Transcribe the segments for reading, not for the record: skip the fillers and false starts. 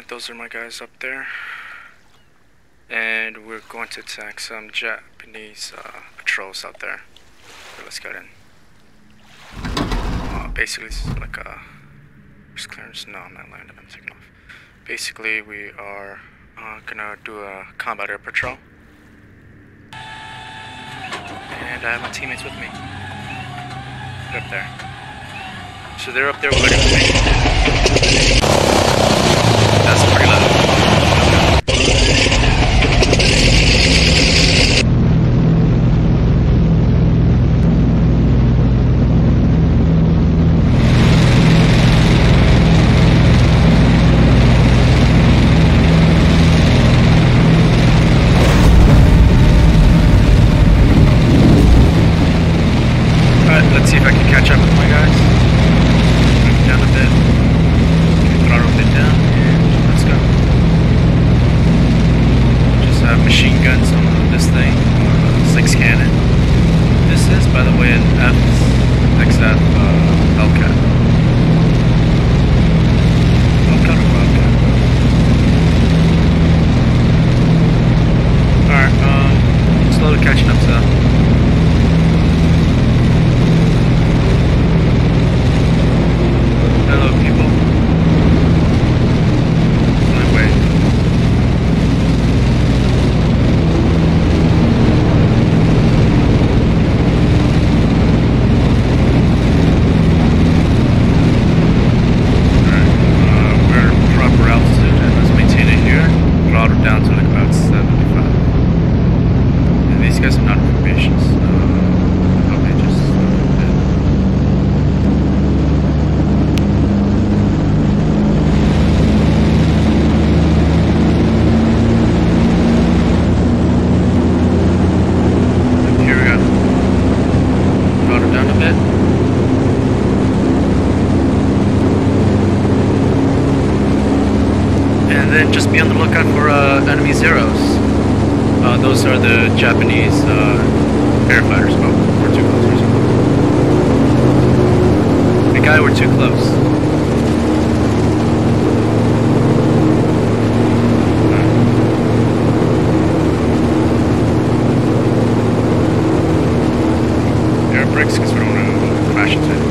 Alright, those are my guys up there. And we're going to attack some Japanese patrols out there. So let's get in. Basically, it's like a... First clearance? No, I'm not landing, I'm taking off. Basically, we are gonna do a combat air patrol. And I have my teammates with me. They're up there. So they're up there waiting for me. That's pretty loud. Let's see if I can catch up with my guys. Move down a bit. Throttle a bit down, and let's go. Just have machine guns on this thing. 6 cannon. This is, by the way, an XF Hellcat. Hellcat or Wildcat? Alright, slowly catching up to them. Hello, people. My way. Alright, we're at proper altitude, and let's maintain it here. Throttle down to like about 75. And these guys are not information, so hope they just then just be on the lookout for enemy Zeros. Those are the Japanese air fighters. Oh, we're too close. The guy, we're too close. Air brakes because we don't want to crash into it.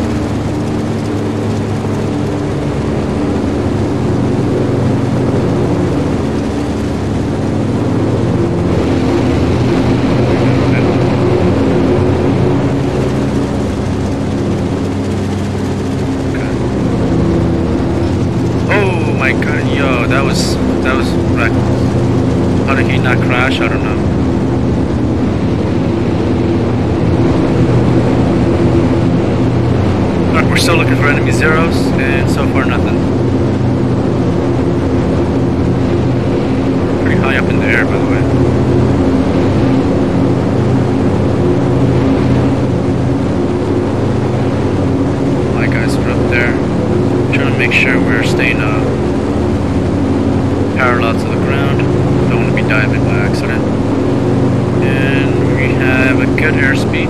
That was reckless. How did he not crash? I don't know. Alright, we're still looking for enemy Zeros, and so far nothing. Pretty high up in the air, by the way. My guys are up there. Trying to make sure we're staying parallel to the ground. Don't want to be diving by accident. And we have a good airspeed.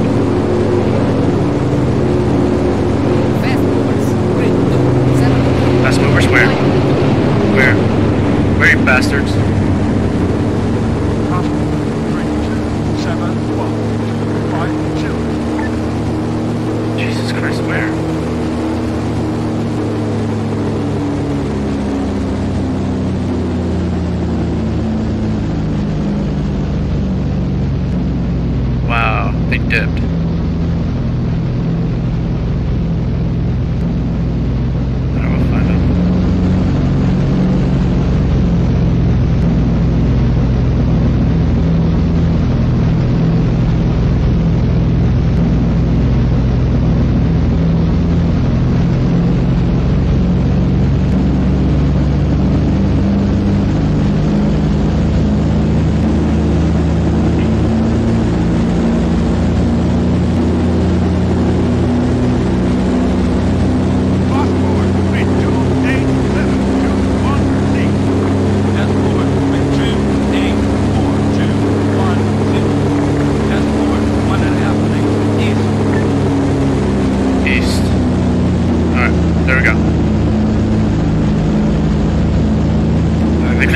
Fast movers where? Where? Where are you bastards? 3, 2, 7, 1, 5, 2. Jesus Christ, where? They dipped. I will find them.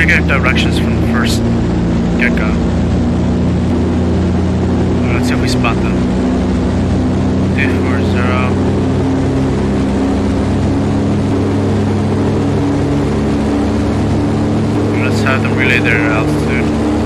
get directions from the first get-go. Let's see if we spot them. 240. Let's have them relay their altitude.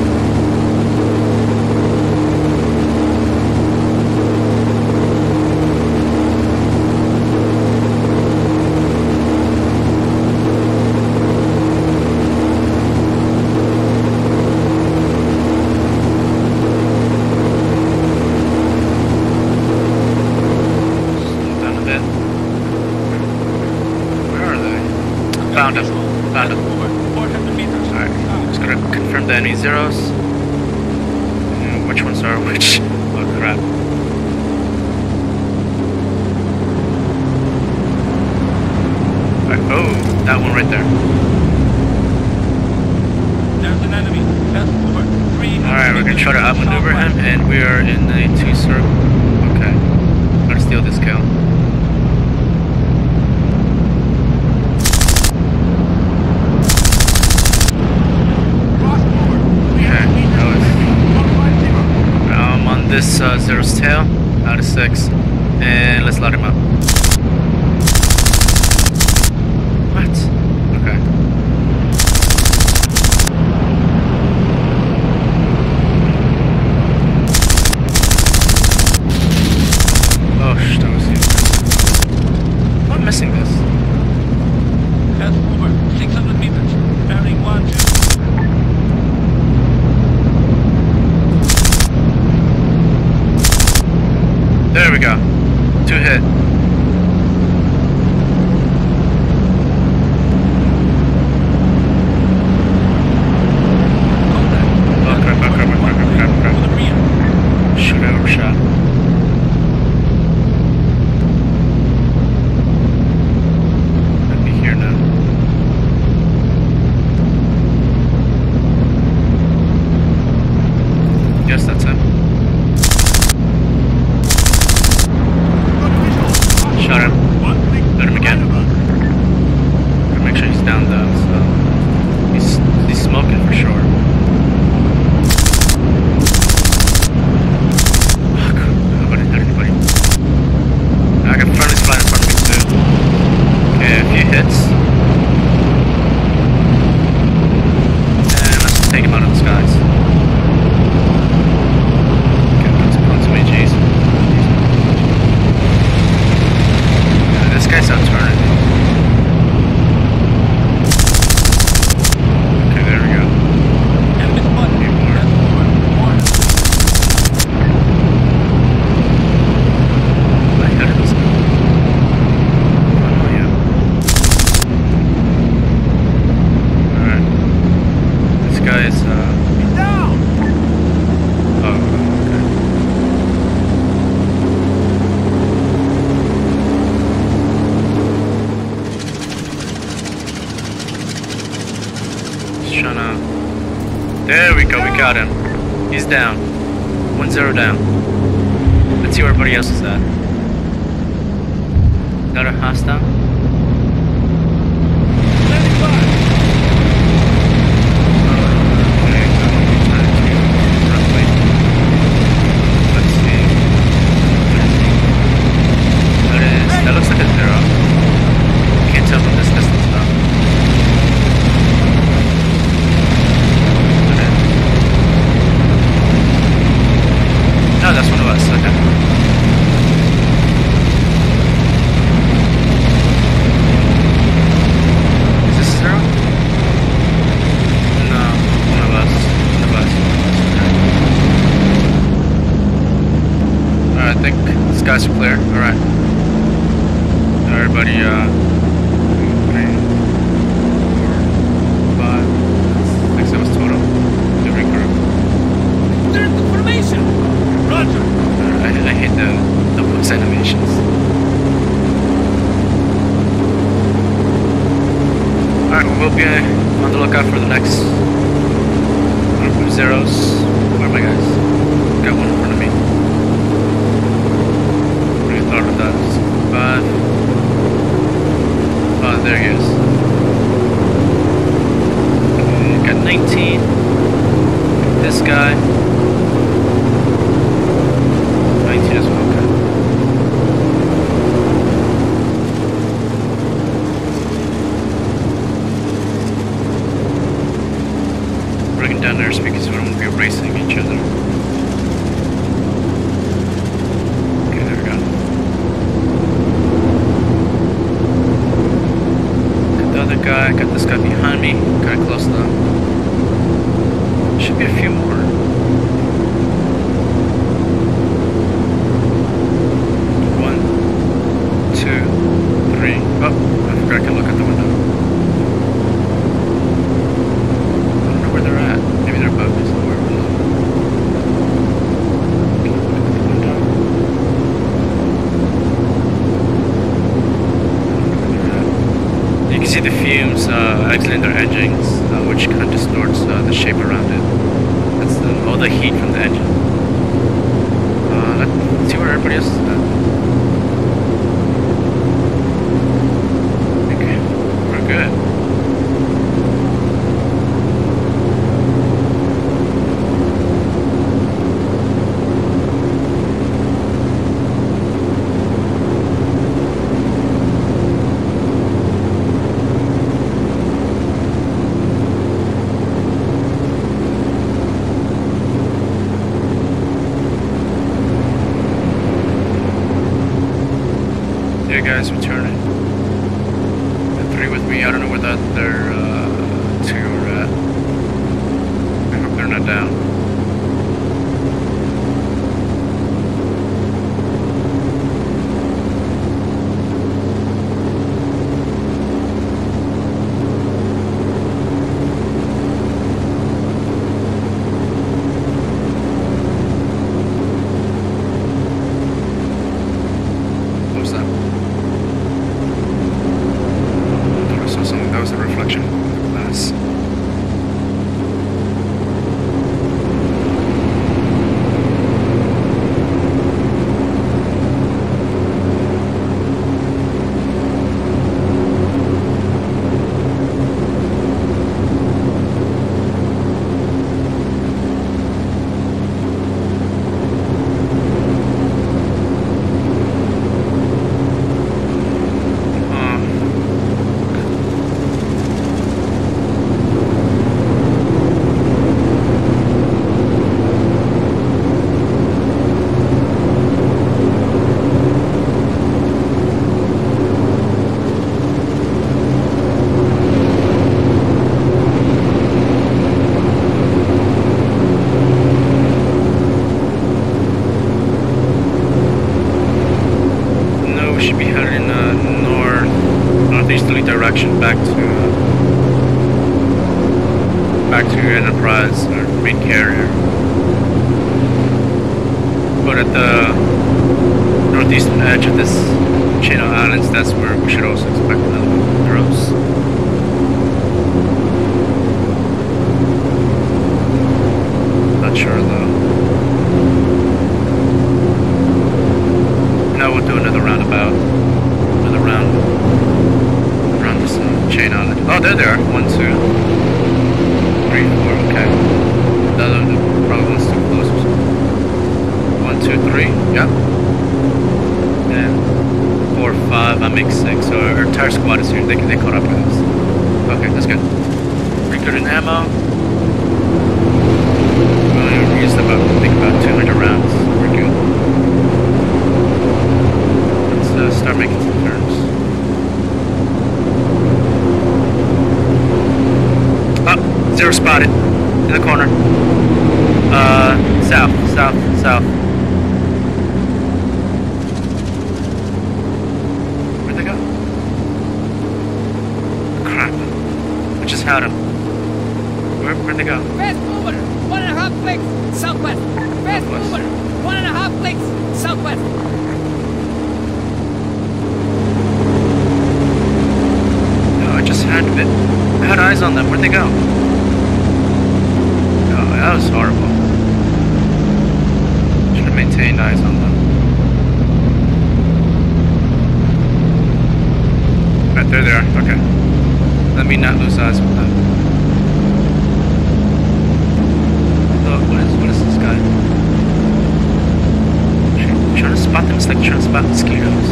Found him. Found him. Over 400 meters. Alright, just gonna confirm the enemy zeros. Which ones are which? Oh crap. Alright, oh, that one right there. There's an enemy. That's over 300 Alright, we're gonna try to meters. outmaneuver him, and we are in a 2-circle. Okay. Gotta steal this kill. This Zero's tail out of 6, and let's let him up. What? Okay. Oh, that was you. I'm missing this. That's over 600 meters. Bearing 1, 2. There we go. 2 hit. Oh crap, crap. Shoot, I overshot. Might be here now. Yes, that's him. Shot him. Let him again. Gotta make sure he's down though, so he's smoking for sure. Oh, nobody hit anybody. I got friendlies flying in front of me too. Okay, a few hits. And let's take him out of the skies. Okay, let's put some AGs. This guy's out turning. Okay, there we go. My head is. Oh yeah. Alright. This guy is Down! oh, okay. There we go, we got him. He's down. 1-0 down. Let's see where everybody else is at. Another hostile. Okay, so time to roughly. Let's see. That looks like a 0. Can't tell from this distance though. No, that's one of us, okay. Is this 0? No, one of us. One of us. Alright, I think the skies are clear. Alright. Everybody, 3, 4, 5, 6 of us total. Every group. They're in the formation! Roger! I hate the voice animations. Alright, we'll be on the lookout for the next group of zeros. Where are my guys? Got one in front of me. What do you thought of that? 5. Oh, there he is. Okay, got got this guy behind me, kind of close though. Should be a few more. One, two, three. Oh, I forgot I can look at the window. I don't know where they're at. Maybe they're above me somewhere. Can I look at the window? You can see the fumes exiting their engines, which kind of distorts the shape around it. That's all the heat from the engine. Let's see where everybody else is at. Okay, we're good. Yeah, guys, returning. The three with me. I don't know where that their two are at. I hope they're not down. What was that? I saw something. That was a reflection of the glass. Should be headed in northeasterly direction back to Enterprise, our main carrier. But at the northeastern edge of this chain of islands, that's where we should also expect another one of throws. Not sure though. No, we'll do another roundabout. Another round around this chain island. Oh, there they are. 1, 2, 3, 4. Okay. The other probably one's too close. 1, 2, 3. Yep. And 4, 5. I make 6. So our entire squad is here. They caught up with us. Okay, that's good. Pretty good in ammo. We used about, I think, about 200 rounds. We're good. Start making some turns. Oh, zero spotted. In the corner. South. Where'd they go? Crap. I just had him. Where'd they go? Fast mover, 1.5 clicks, southwest. Fast mover, 1.5 clicks, southwest. I just had it. I had eyes on them. Where'd they go? Oh, that was horrible. Should have maintained eyes on them. Right, there they are. Okay. Let me not lose eyes with them. Oh, what is this guy? Trying to spot them. It's like trying to spot mosquitoes.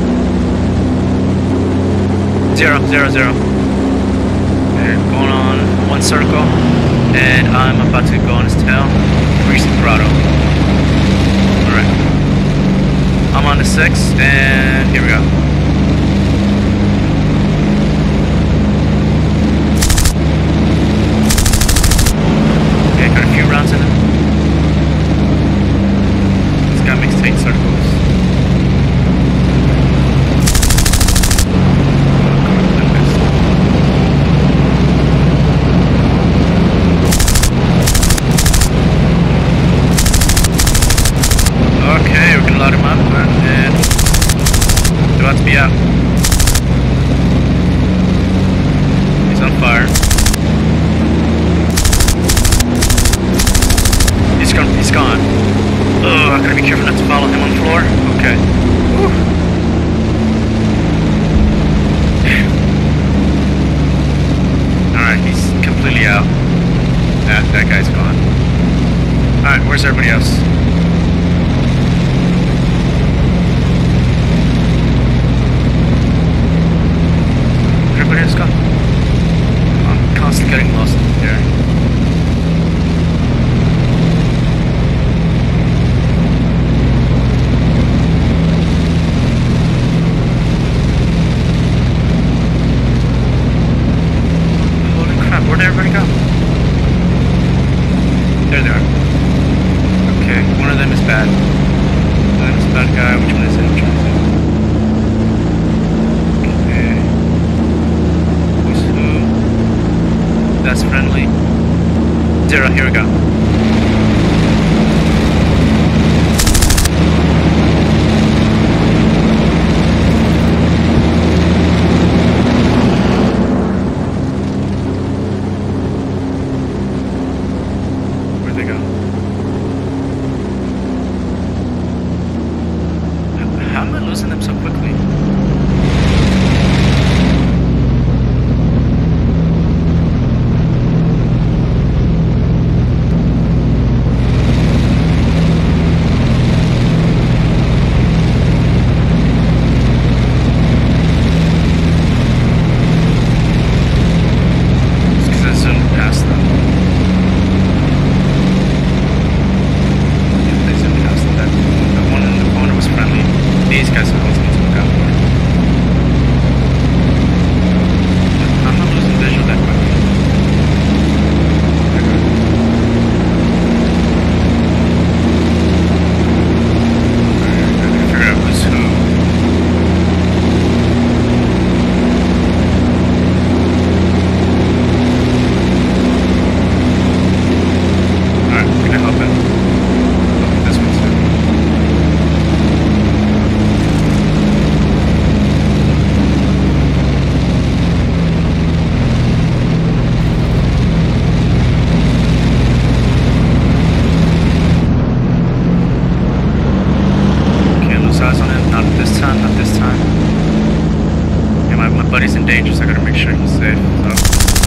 0, 0, 0. Okay, going on one circle, and I'm about to go on his tail. Grease the throttle. Alright. I'm on the 6, and here we go. rotate circles. Okay, we're gonna load him up and about to be out. He's on fire. He's gone. Oh, I gotta be careful not to follow him on the floor. Okay. Whew. Alright, he's completely out. That guy's gone. Alright, where's everybody else? Everybody else gone? I'm constantly getting lost in there. Where'd everybody go? There they are. Okay, one of them is bad. One of them is a bad guy. Which one is it? Which one is it? Okay. Who's who? That's friendly. Zero, here we go. Buddy's in danger, so I gotta make sure he's safe. So.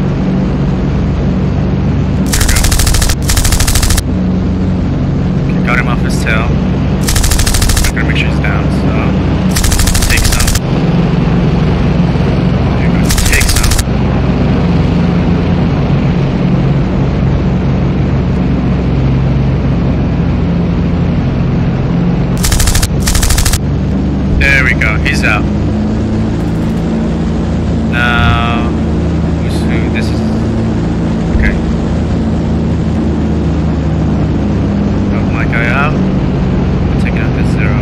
There we go. Okay, got him off his tail. I gotta make sure he's down, so take some. There you go, take some. There we go, he's out. Now, who's who? This is okay. Got my guy out. I'm taking out this Zero.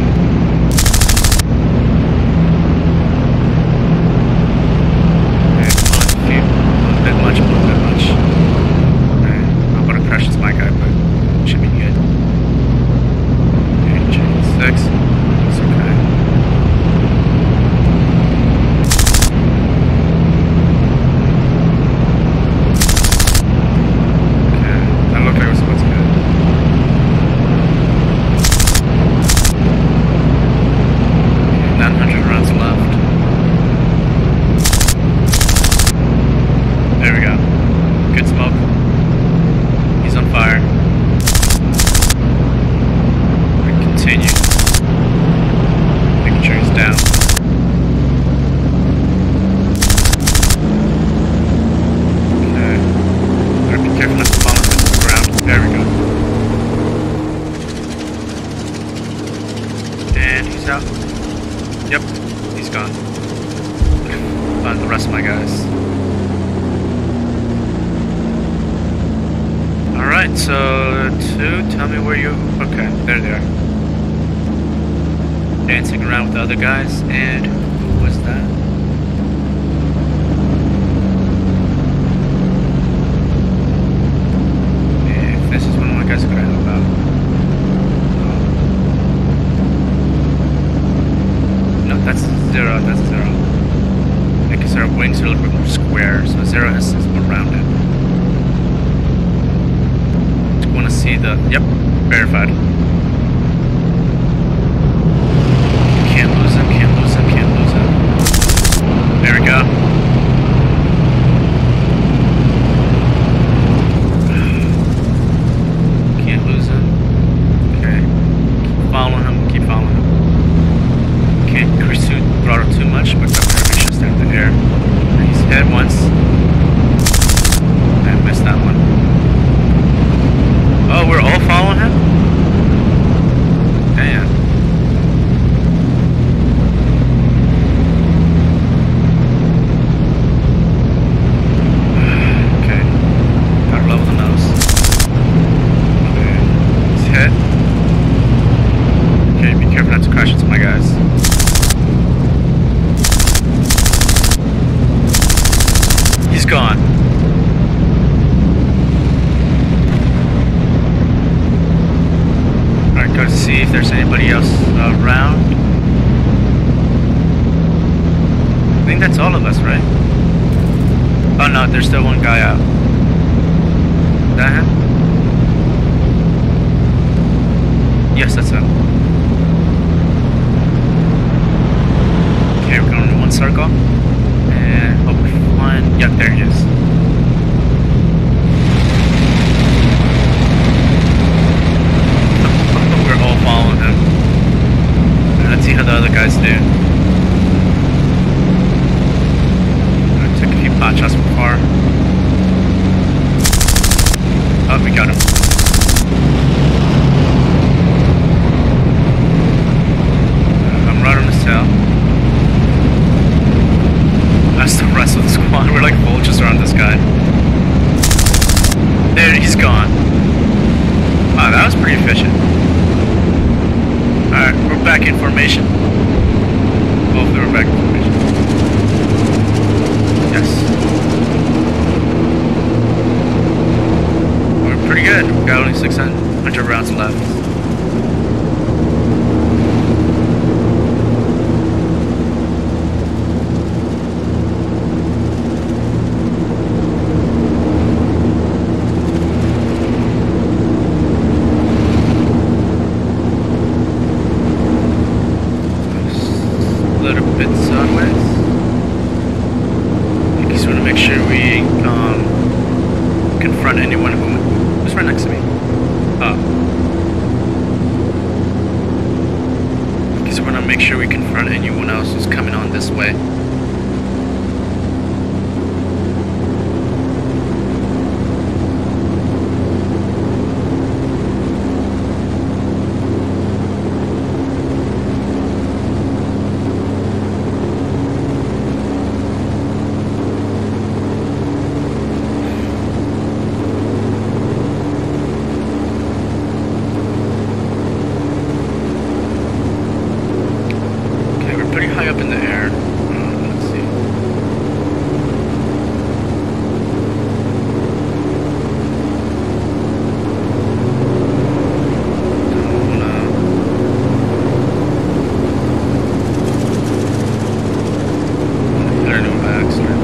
Okay, a bit much, a bit much. Okay, I'm gonna crash this my guy, but it should be good. Okay, chain 6. It's okay. Out. Yep, he's gone. Find the rest of my guys. Alright, so 2, tell me where you... Okay, there they are. dancing around with the other guys, and who was that? If this is one of my guys, could I help out? No, that's zero. That's zero. Because our wings are a little bit more square, so zero is more rounded. Want to see the? Yep, verified. Can't lose him. Can't lose him. Can't lose him. There we go. Can't lose him. Okay. Keep following him. Keep following him. Can't increase the throttle too much, but the should stay in the air. He's hit once. I missed that one. Oh, we're all following him? Damn. Okay. Gotta level the nose. Okay. He's hit. Okay, be careful not to crash into my guys. He's gone. Alright, go to see if there's anybody else around. I think that's all of us, right? Oh no, there's still one guy out. Is that him? Yes, that's him. Okay, we're going in one circle. And hope we find... Yep, there he is. We're all following him. Let's see how the other guys do. I took a few pot shots from far. Oh, we got him. I'm right on his tail. That's the rest of the squad. We're like vultures around this guy. There, he's gone. Wow, that was pretty efficient. Alright, we're back in formation. Hopefully we're back in formation. Yes. We're pretty good. We got only 600 rounds left. Confront anyone who's right next to me. Because we're gonna make sure we confront anyone else who's coming on this way. High up in the air. Let's see. I don't know by accident.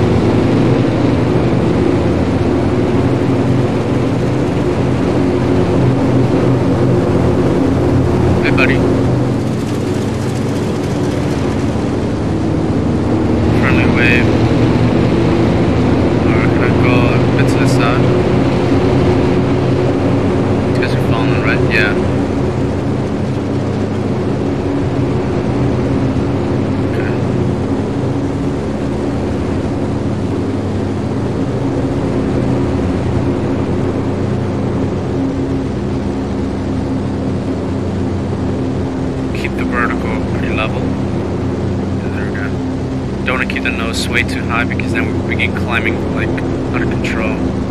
Hey, buddy. Wave. Alright, can I go a bit to the side? These guys are falling, right? Yeah. Okay. Keep the vertical pretty level. There we go. Don't want to keep the nose way too high because then we begin climbing like out of control.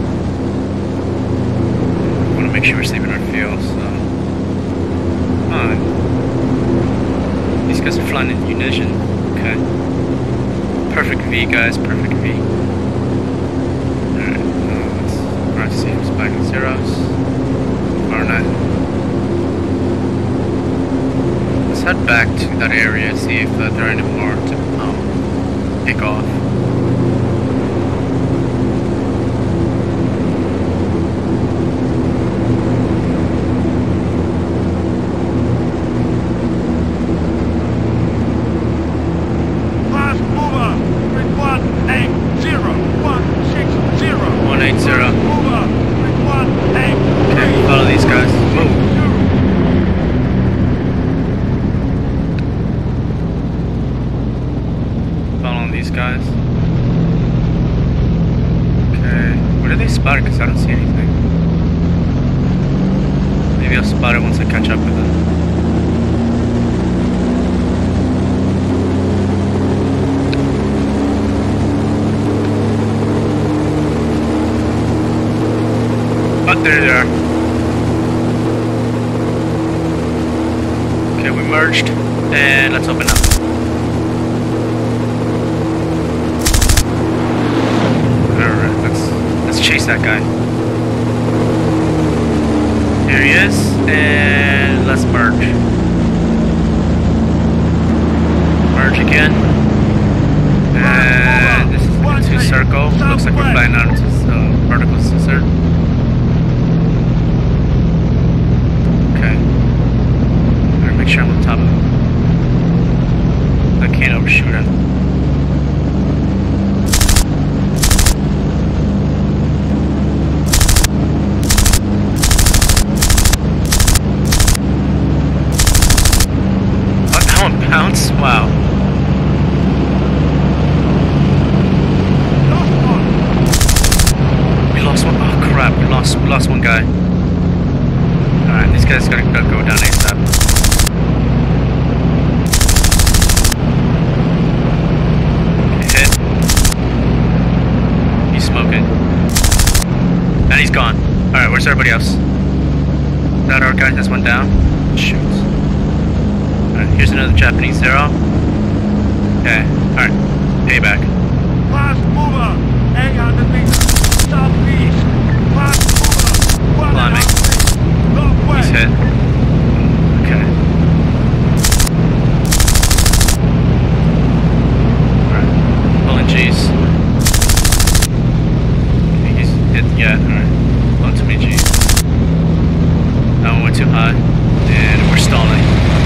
We want to make sure we're saving our fuel, so. Alright. guys are flying in unison. Okay. Perfect V, guys. Perfect V. Alright, let's see who's back in zeros. Or not. Let's head back to that area, see if there are any more to pick off. Because I don't see anything. Maybe I'll spot it once I catch up with it. Oh, there they are. Okay, we merged, and let's open up. Chase that guy. Here he is, and let's merge. Merge again. And this is into circle. Looks like we're flying out into vertical scissor. Okay. Gotta make sure I'm on top of him. I can't overshoot him. Pounce? Wow. We lost one. Oh crap! We lost one guy. All right, these guys gotta go down ASAP. Okay, hit. He's smoking, and he's gone. All right, where's everybody else? That our guy just went down. Shoot. Alright, here's another Japanese zero. Okay, alright. Payback. Fast mover, 800 meters, southeast. Fast mover, climbing. Northwest. He's hit. Okay. Alright. Pulling G's. Okay, he's hit. Yeah, alright. Pulling too many G's. That one went too high. And we're stalling.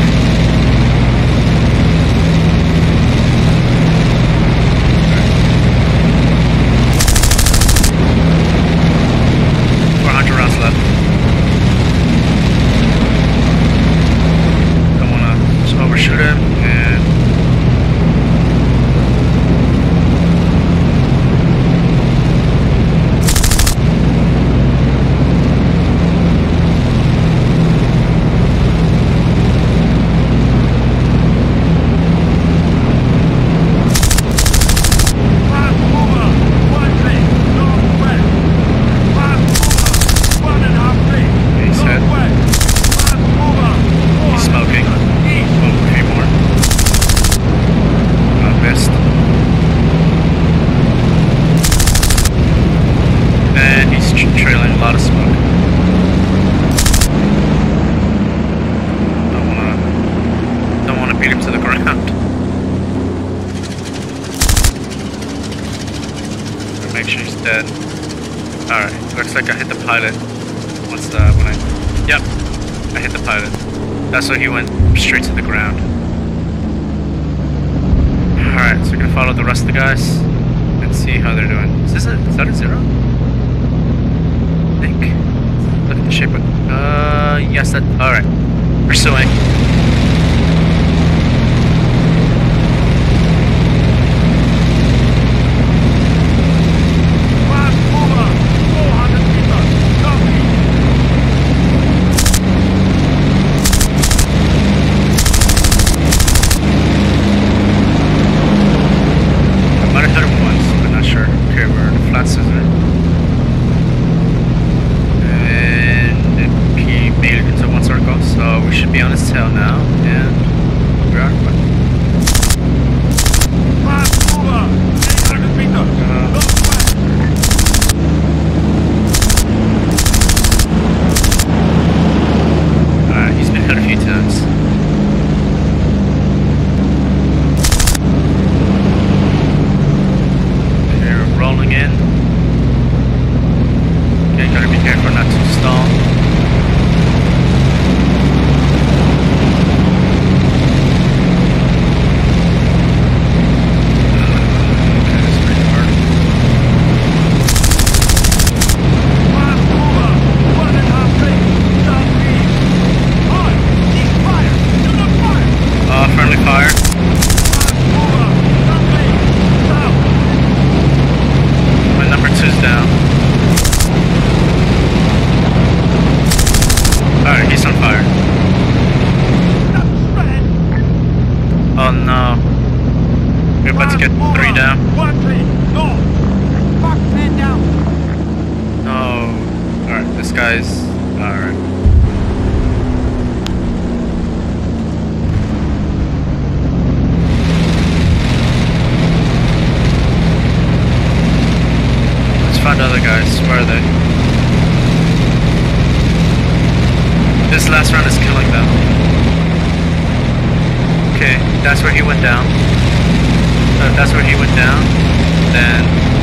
Left. Don't wanna just overshoot him and trailing a lot of smoke. Don't wanna beat him to the ground. Make sure he's dead. Alright, looks like I hit the pilot. Yep, I hit the pilot. That's why he went straight to the ground. Alright, so we're gonna follow the rest of the guys and see how they're doing. Is that a zero? I think. Look at the shape of yes, that. Alright. Pursuing. we are. But Fast mover! 800 meters! Northwest! alright, he's been hit a few times. They're rolling in. Okay, gotta be careful not to stall. Oh no. We're about to get 3 down. 1 3, north! Fuck, man down. No. Alright, this guy's... Alright. Let's find other guys. Where are they? This last round is killing them. Okay, that's where he went down. That's where he went down. Then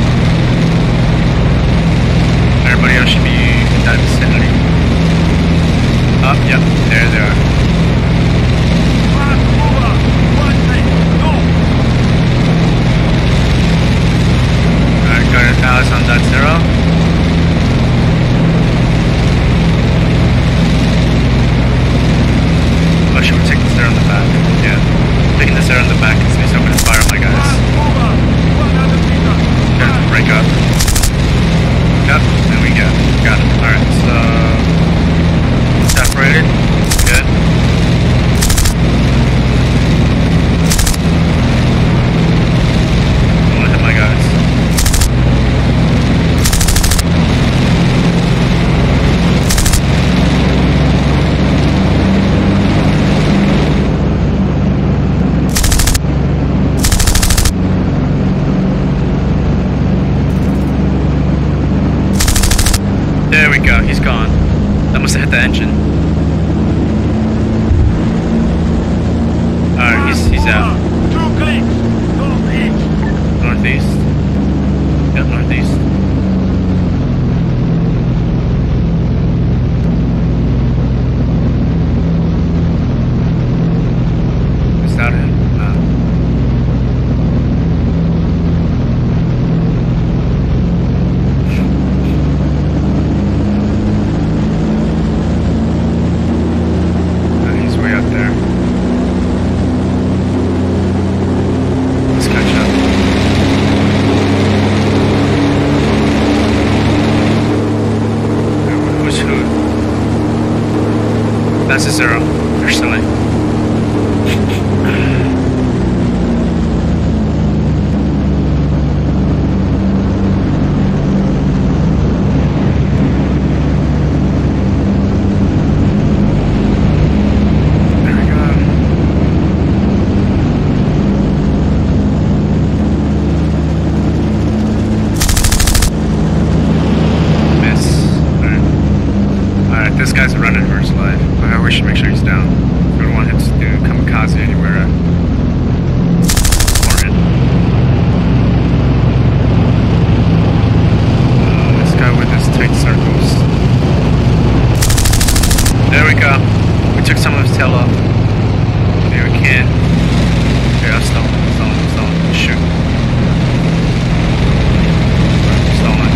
everybody else should be in that vicinity. Up, yep, there they are. Fast mover! 1 3, north! Alright, got Alice on that 0. Oh, should we take the 0 in the back? Yeah. Taking the 0 in the back is so I'm gonna fire on my guys. Fast mover! 100 meters! Guys, break up. Yep, there we go. Got it. Alright, so separated. Good. I wanna hit my guys. There we go, he's gone. That must have hit the engine. Alright, he's out. 2 clicks! Northeast! Northeast. Yep, northeast. Is that him? No. He's way up there. Let's catch up. Who's who? That's a 0. They're silly. This guy's running for his life. We should make sure he's down. We don't want him to do kamikaze anywhere important. This guy with his tight circles. There we go. We took some of his tail off. Okay, we can't. Okay, I'll stall him. Shoot. Stolen.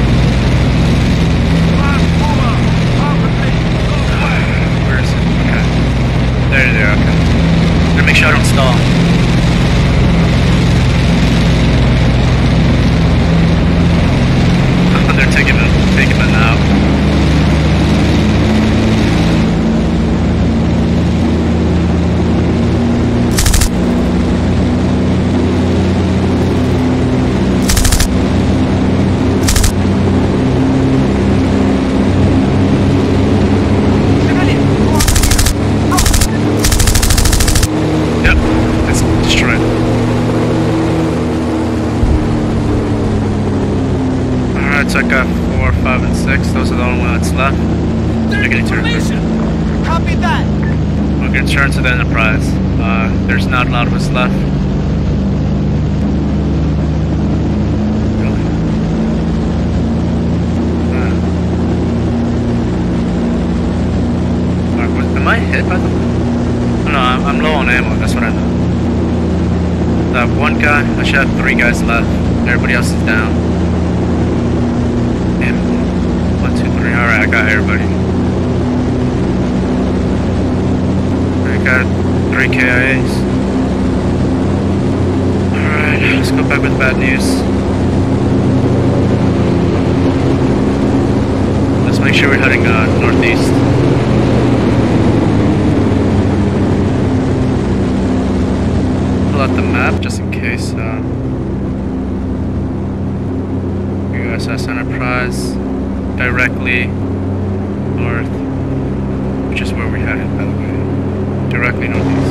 Where is it? Okay. There they are, okay. Gotta make sure I don't stall. They're taking him out. Yep. so I got 4, 5, and 6. Those are the only ones that's left. They're gonna turn. Copy that. We're gonna turn to the Enterprise. There's not a lot of us left. Really? Alright, am I hit by the? Oh, no, I'm low on ammo. That's what I know. That one guy. I should have 3 guys left. Everybody else is down. And 1, 2, 3. Alright, I got everybody. I got 3 KIAs. Alright, let's go back with bad news. Let's make sure we're heading northeast. Pull out the map just in case. USS Enterprise directly north, which is where we headed, by the way. Directly northeast.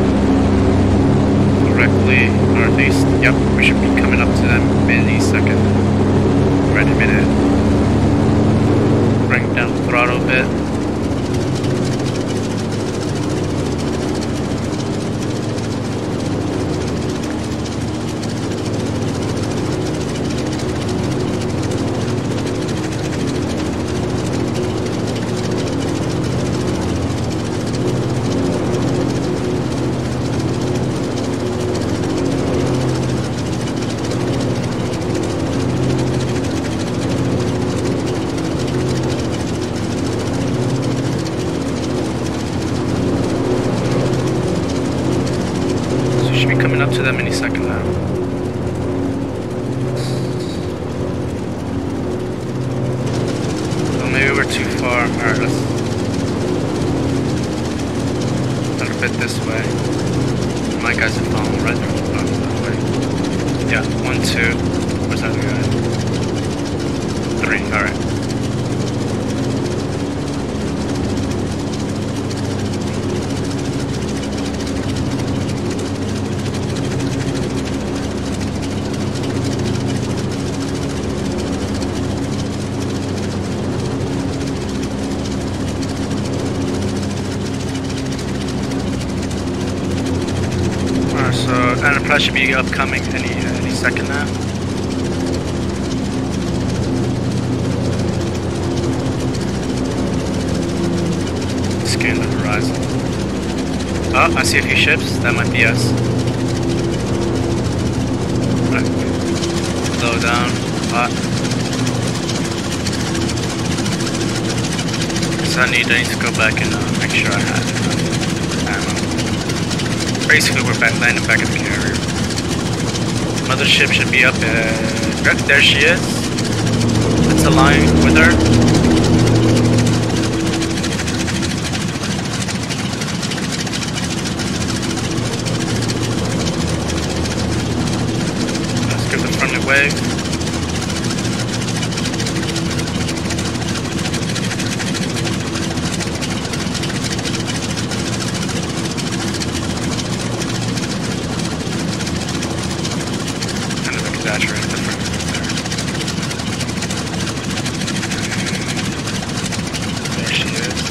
Directly northeast. Yep, we should be coming up to them any second. Right in a minute. Bring down the throttle a bit. Up to them any second now. So maybe we're too far. Alright, let's a little bit this way. My guys are following right there. That way. Yeah, 1, 2. Where's that guy? 3, alright. So Enterprise should be upcoming any second now. Scan the horizon. Oh, I see a few ships. That might be us. Right. Slow down. So I need to go back and make sure I have enough ammo. Basically, we're landing back at the carrier. Mothership should be up there she is. Let's align with her. Let's give the friendly wave. Exaggerate the front there she is.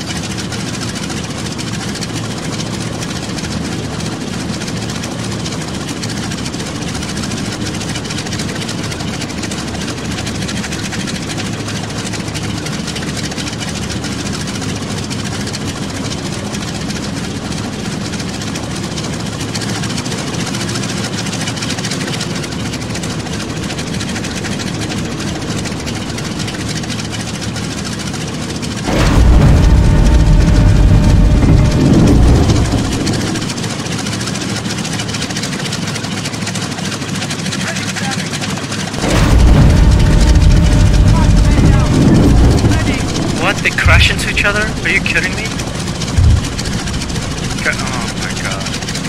What? They crash into each other? Are you kidding me? Oh my god.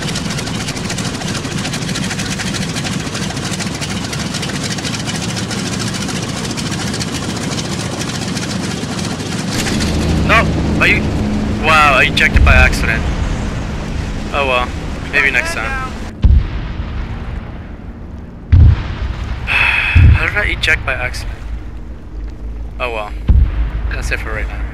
No! Are you... Wow, I ejected by accident. Oh well. Maybe next time. How did I eject by accident? Oh well. That's it for right now.